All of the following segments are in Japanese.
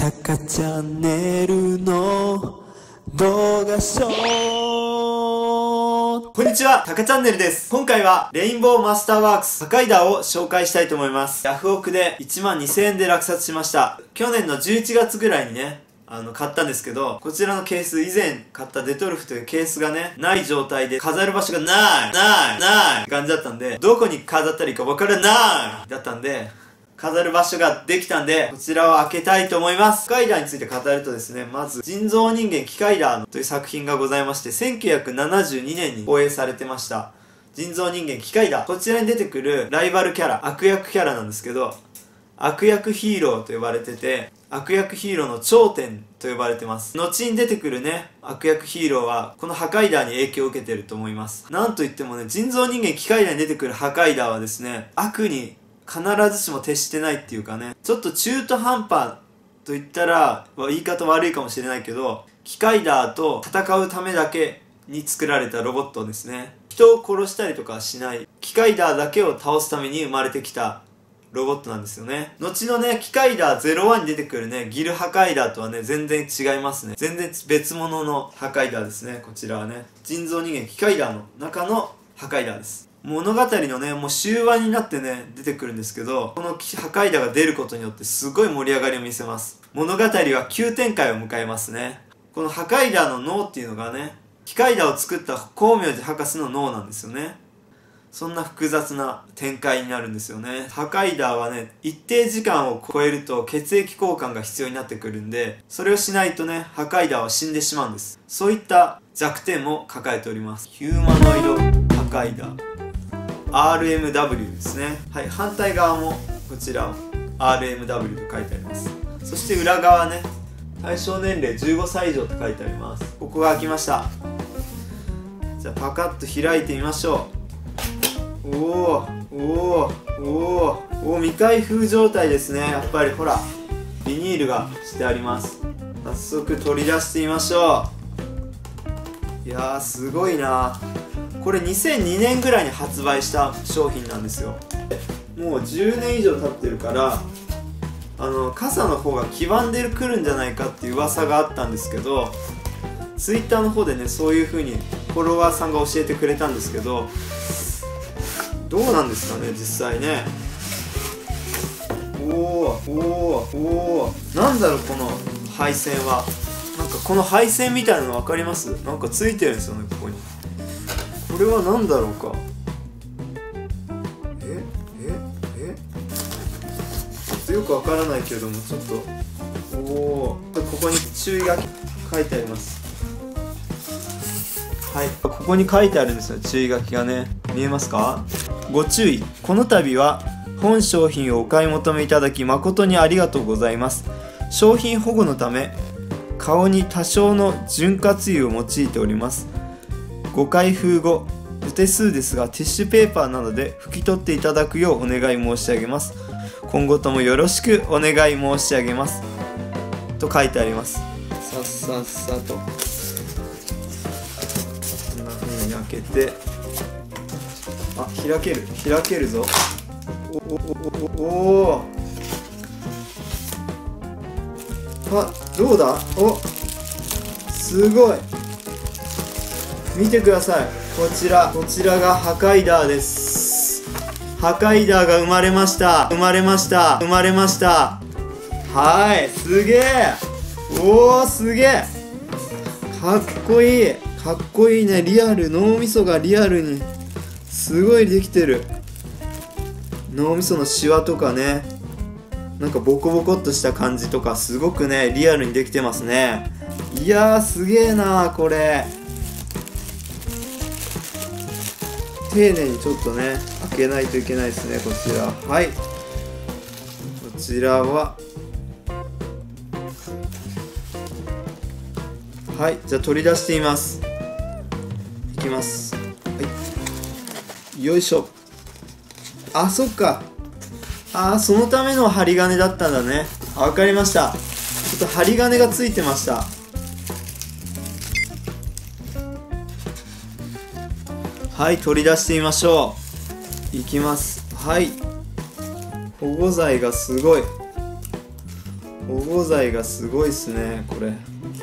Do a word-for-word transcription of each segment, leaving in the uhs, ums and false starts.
タカチャンネルの動画ショー。こんにちは、タカチャンネルです。今回はレインボーマスターワークス破壊ダーを紹介したいと思います。ヤフオクでいちまんにせんえんで落札しました。去年のじゅういちがつぐらいにね、あの、買ったんですけど、こちらのケース、以前買ったデトルフというケースがね、ない状態で飾る場所がないないないって感じだったんで、どこに飾ったらいいか分からないだったんで、飾る場所ができたんで、こちらを開けたいと思います。機械ダーについて語るとですね、まず、人造人間機械ダーという作品がございまして、せんきゅうひゃくななじゅうにねんに放映されてました。人造人間機械ダー。こちらに出てくるライバルキャラ、悪役キャラなんですけど、悪役ヒーローと呼ばれてて、悪役ヒーローの頂点と呼ばれてます。後に出てくるね、悪役ヒーローは、この破壊ダーに影響を受けてると思います。なんといってもね、人造人間機械ダーに出てくる破壊ダーはですね、悪に必ずしも徹してないっていうかね、ちょっと中途半端と言ったら、言い方悪いかもしれないけど、機械ダーと戦うためだけに作られたロボットですね。人を殺したりとかはしない、機械ダーだけを倒すために生まれてきたロボットなんですよね。後のね、機械ダーゼロワンに出てくるね、ギル破壊ダーとはね、全然違いますね。全然別物の破壊ダーですね、こちらはね。人造人間機械ダーの中の破壊ダーです。物語のね、もう終盤になってね、出てくるんですけど、この破壊ダーが出ることによってすごい盛り上がりを見せます。物語は急展開を迎えますね。この破壊ダーの脳っていうのがね、機械ダーを作った光明寺博士の脳なんですよね。そんな複雑な展開になるんですよね。破壊ダーはね、一定時間を超えると血液交換が必要になってくるんで、それをしないとね、破壊ダーは死んでしまうんです。そういった弱点も抱えております。ヒューマノイド破壊ダー。アールエムダブリュー ですね。はい、反対側もこちら アールエムダブリュー と書いてあります。そして裏側ね、対象年齢じゅうごさい以上と書いてあります。ここが開きました。じゃあパカッと開いてみましょう。おおおおおおお、未開封状態ですね。やっぱりほら、ビニールがしてあります。早速取り出してみましょう。いやー、すごいな。これにせんにねんぐらいに発売した商品なんですよ。もうじゅうねん以上経ってるから、あの傘の方が黄ばんでくるんじゃないかっていう噂があったんですけど、ツイッターの方でね、そういう風にフォロワーさんが教えてくれたんですけど、どうなんですかね、実際ね。おおおおおお、なんだろうこの配線は。なんかこの配線みたいなの分かります？なんかついてるんですよね、ここに。これは何だろうか。えええちょっとよく分からないけれども、ちょっとおお、ここに注意書き書いてあります。はい、ここに書いてあるんですよ、注意書きがね。見えますか？ご注意。この度は本商品をお買い求めいただき誠にありがとうございます。商品保護のため顔に多少の潤滑油を用いております。ご開封後、お手数ですがティッシュペーパーなどで拭き取っていただくようお願い申し上げます。今後ともよろしくお願い申し上げますと書いてあります。さっさっさとこんな風に開けて、あ、開ける開けるぞ。おおおおお、あ、どうだ。お、すごい。見てください、こちらこちらが破壊ダーです。破壊ダーが生まれました生まれました生まれました。はい、すげえ。おお、すげえ、かっこいいかっこいいね。リアル、脳みそがリアルにすごいできてる。脳みそのシワとかね、なんかボコボコっとした感じとかすごくね、リアルにできてますね。いやー、すげえなー。これ丁寧にちょっとね、開けないといけないですね、こちら。はい、こちらははい、じゃあ取り出してみます。いきます。はい、よいしょ。あ、そっか。あー、そのための針金だったんだね。あ、わかりました。ちょっと針金がついてました。はい、取り出してみましょう。いきます。はい、保護剤がすごい。 保護剤がすごいっすねこれ。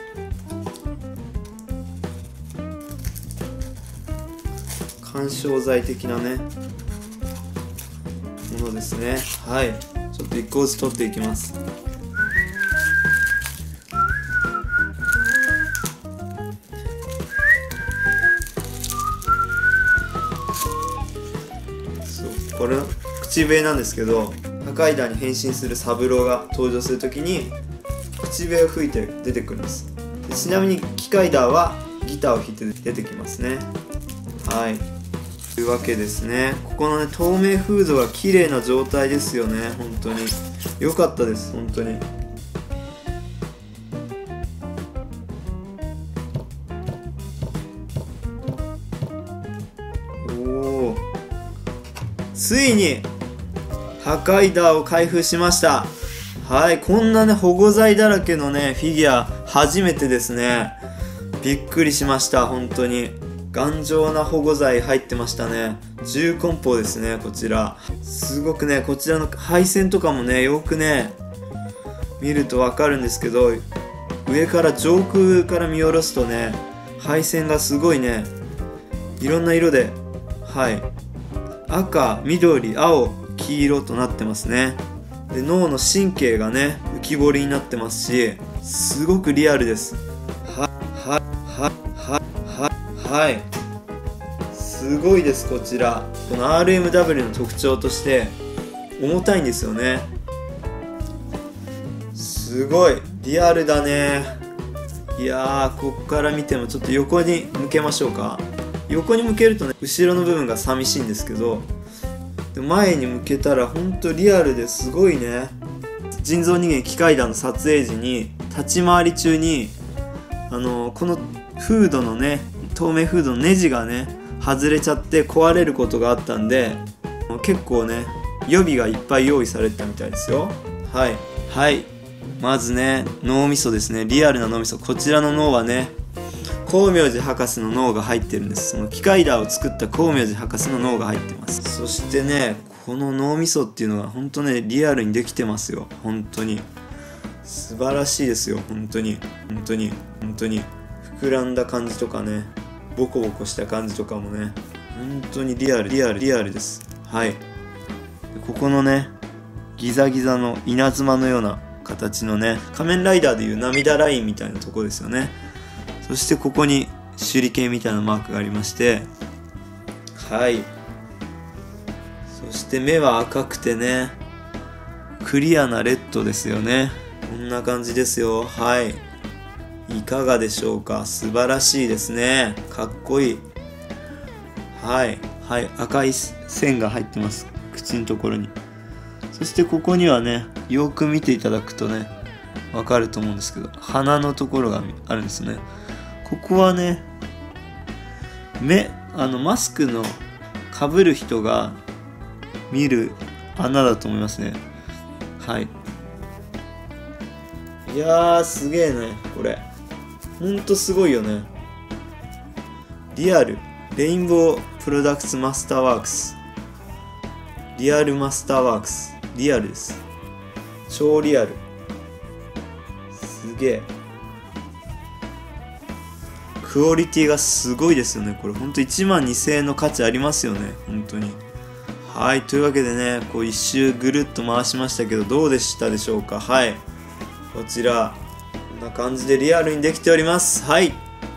緩衝材的なねものですね。はい、ちょっといっこずつ取っていきます。そう、これ口笛なんですけど、破壊弾に変身する三郎が登場するときに口笛を吹いて出てくるんです。でちなみに機械ダーはギターを弾いて出てきますね。はい、というわけですね。ここのね透明フードが綺麗な状態ですよね。本当に良かったです。本当におお、ついに破壊ダーを開封しました。はい、こんなね保護剤だらけのねフィギュア初めてですね。びっくりしました。本当に頑丈な保護剤入ってましたね。重梱包ですねこちら。すごくねこちらの配線とかもねよくね見ると分かるんですけど、上から上空から見下ろすとね配線がすごいねいろんな色で、はい、赤、緑、青、黄色となってますね。で脳の神経がね浮き彫りになってますし、すごくリアルです。ははははははい、すごいです。こちらこの アールエムダブリュー の特徴として重たいんですよね。すごいリアルだね。いやー、ここから見てもちょっと横に向けましょうか。横に向けるとね後ろの部分が寂しいんですけど、で前に向けたらほんとリアルですごいね。人造人間機械弾の撮影時に立ち回り中にあのこのフードのね透明フードのネジがね外れちゃって壊れることがあったんで、結構ね予備がいっぱい用意されてたみたいですよ。はいはい、まずね脳みそですね。リアルな脳みそ。こちらの脳はね光明寺博士の脳が入ってるんです。その機械ダーを作った光明寺博士の脳が入ってます。そしてねこの脳みそっていうのが本当ねリアルにできてますよ。本当に素晴らしいですよ。本当に本当に本当に膨らんだ感じとかねボコボコした感じとかもね本当にリアルリアルリアルです。はい、ここのねギザギザの稲妻のような形のね仮面ライダーでいう涙ラインみたいなとこですよね。そしてここに手裏剣みたいなマークがありまして、はい、そして目は赤くてねクリアなレッドですよね。こんな感じですよ。はい、いかがでしょうか。素晴らしいですね。かっこいい。はいはい、赤い線が入ってます、口のところに。そしてここにはねよく見ていただくとねわかると思うんですけど、鼻のところがあるんですね。ここはね目あのマスクのかぶる人が見る穴だと思いますね。はい、いやーすげえねこれ。ほんとすごいよね。リアルレインボープロダクツマスターワークス、リアルマスターワークス、リアルです。超リアル。すげえクオリティがすごいですよね。これほんといちまんにせんえんの価値ありますよね本当に。はい、というわけでねこう一周ぐるっと回しましたけどどうでしたでしょうか。はい、こちらこんな感じでリアルにできております。はい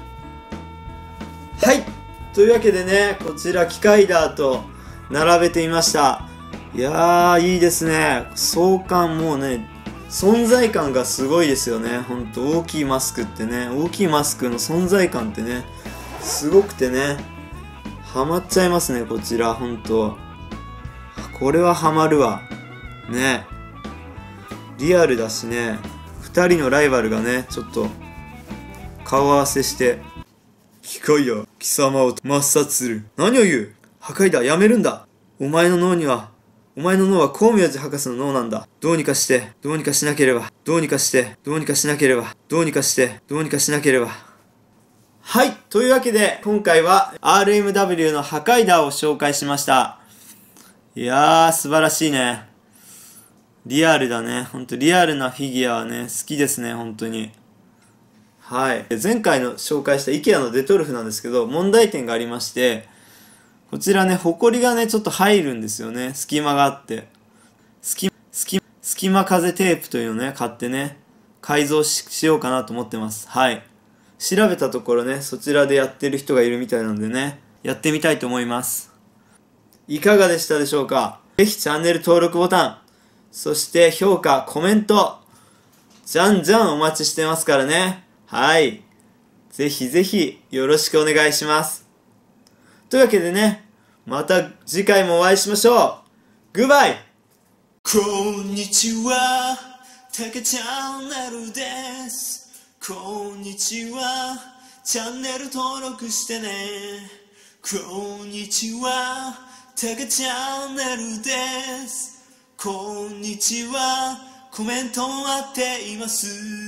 はい、というわけでねこちら機械ダーと並べてみました。いやーいいですね。壮観、もうね存在感がすごいですよね。ほんと大きいマスクってね、大きいマスクの存在感ってねすごくてねハマっちゃいますねこちら。ほんとこれはハマるわね。リアルだしね、ふたりのライバルがねちょっと顔合わせして機械や貴様を抹殺する。何を言う。破壊だ、やめるんだ。お前の脳にはお前の脳は光明寺博士の脳なんだ。どうにかしてどうにかしなければどうにかしてどうにかしなければどうにかしてどうにかしなければ。はい、というわけで今回は アールエムダブリュー の破壊ダーを紹介しました。いやー素晴らしいね。 リアルだね。ほんとリアルなフィギュアはね、好きですね、本当に。はい。前回の紹介した IKEA のデトルフなんですけど、問題点がありまして、こちらね、ホコリがね、ちょっと入るんですよね。隙間があって。隙、隙、隙間風テープというのをね、買ってね、改造 し, しようかなと思ってます。はい。調べたところね、そちらでやってる人がいるみたいなのでね、やってみたいと思います。いかがでしたでしょうか？ぜひチャンネル登録ボタン、そして評価、コメント、じゃんじゃんお待ちしてますからね。はい。ぜひぜひよろしくお願いします。というわけでね、また次回もお会いしましょう。グッバイ。こんにちは、たけチャンネルです。こんにちは、チャンネル登録してね。こんにちは、たけチャンネルです。こんにちは、コメント待っています。